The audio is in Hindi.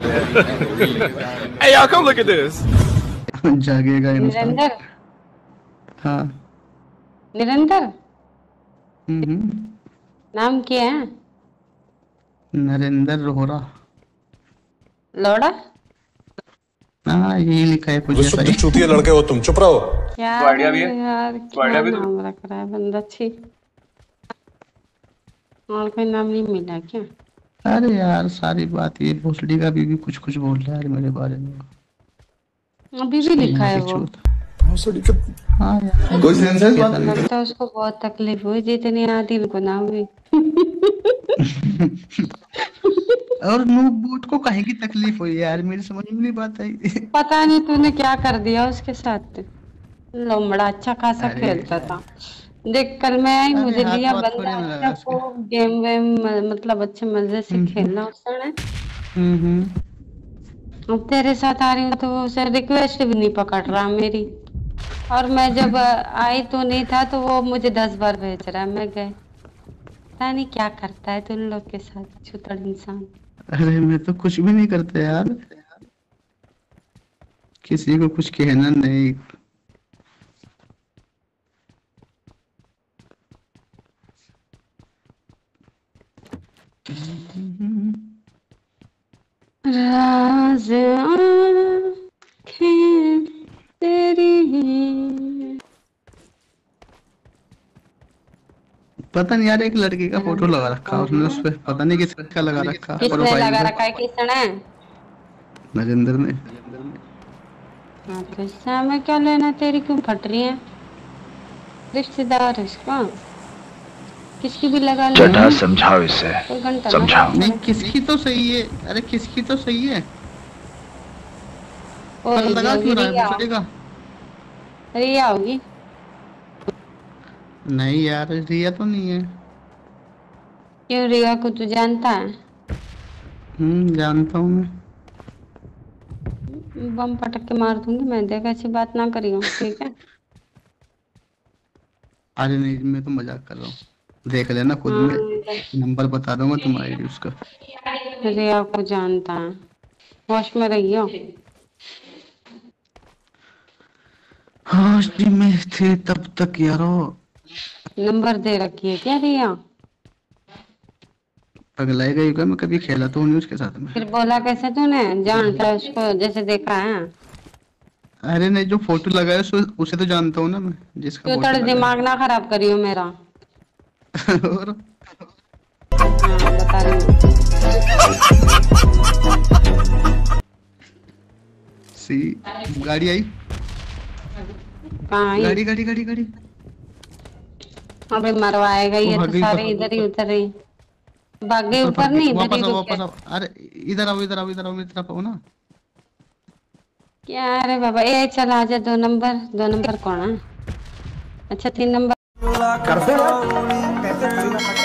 Hey, y'all, come look at this. जागेगा इंसान। निरंतर हाँ। निरंतर हम्म। नाम क्या है? नरेंद्र रोहरा। लोड़ा हाँ यही लिखा है कुछ ऐसा विशुद्ध ही। चूतिया लड़के हो तुम, चुप रहो। क्या तो आइडिया भी है, यार, तो क्या आइडिया भी नाम रख रहा है बंदा। छी, और कोई नाम नहीं मिला क्या? अरे यार सारी बात ये भोसड़ी का भी कुछ कुछ बोल रहा है यार मेरे बारे में। अभी भी लिखा है वो। भोसड़ी के हाँ यार कोई सेंस है इस बात में? लगता है उसको बहुत तकलीफ हुई, जितनी आदिल को ना हुई। और नूब बूट को काहे की तकलीफ हुई यार, मेरी समझ में नहीं बात आई। पता नहीं तूने क्या कर दिया उसके साथ। लोमड़ा अच्छा खासा अरे खेलता था। देख कल मैं आई, अरे मुझे हाथ लिया वाथ बंदा थोड़े ना अच्छा लगा उसके। को गेम वेम, मतलब अच्छे मजे से हम्म खेलना उसने। हम्म। अब तेरे साथ आ रही हूँ तो वो उसे रिक्वेस्ट भी नहीं पकड़ रहा मेरी। और मैं जब आई तो नहीं था, तो वो मुझे 10 बार भेज रहा है। मैं गए, पता नहीं क्या करता है तुम लोग के साथ, छुतड़ इंसान। अरे मैं तो कुछ भी नहीं करता यार, किसी को कुछ कहना नहीं। राज आँखें तेरी। पता नहीं यार, एक लड़की का फोटो लगा निरंतर रखा कौन उसने है? उस पे, पता नहीं किसका लगा रखा किसने प्रोफाइल लगा पे। रखा है? किसने? नरेंद्र ने। हाँ तो इससे हमें क्या लेना? तेरी क्यों फट रही है? रिश्तेदार है इसका, किसकी भी लगा ले। चटा समझाओ इसे, कोई घंटा ना समझाओ। बात नहीं करे। किसकी तो सही है, अरे किसकी तो सही है, और पर लगा होगी क्यों रहा है रिया, भोसड़ी का। रिया होगी। नहीं यार रिया तो नहीं है। क्यों, रिया को तू जानता है? जानता हूँ मैं। बम पटक के मार दूंगी मैं, देख ऐसी बात ना करियो, ठीक है? अरे नहीं मैं तो मजाक कर रहा हूँ, देख लेना खुद में, हाँ, नंबर बता दूंगा तुम्हारा आईडी उसका। रिया को जानता है। होश में रहियो। हाँ जी में थे तब तक यारो। नंबर दे रखी है क्या रिया? पगलाई गई क्या, मैं कभी खेला तो नहीं उसके साथ में। फिर बोला कैसे तूने? जानता है उसको जैसे देखा है? अरे नहीं जो फोटो लगाया उसे तो जानता हूँ ना मैं, जिसका तू फोटो थोड़ा लगाया। दिमाग ना खराब करियो मेरा। और हाँ बता रही हूँ। सी गाड़ी आई, कहाँ आई? गाड़ी गाड़ी गाड़ी गाड़ी। अबे मरवाएगा वो ये भाग तो, गई सारे ऊपर, इधर ही उतरे। भाग गए ऊपर ऊपर? भाग गई, नहीं, इधर ही वापस आओ रुके। वापस आओ। अरे इधर आओ इधर आओ इधर आओ, मेरी तरफ आओ ना। क्या? अरे बाबा, ए चल आजा। 2 नंबर, 2 नंबर कौन है? अच्छा 3 नंबर। करते हैं कैसे खरीदा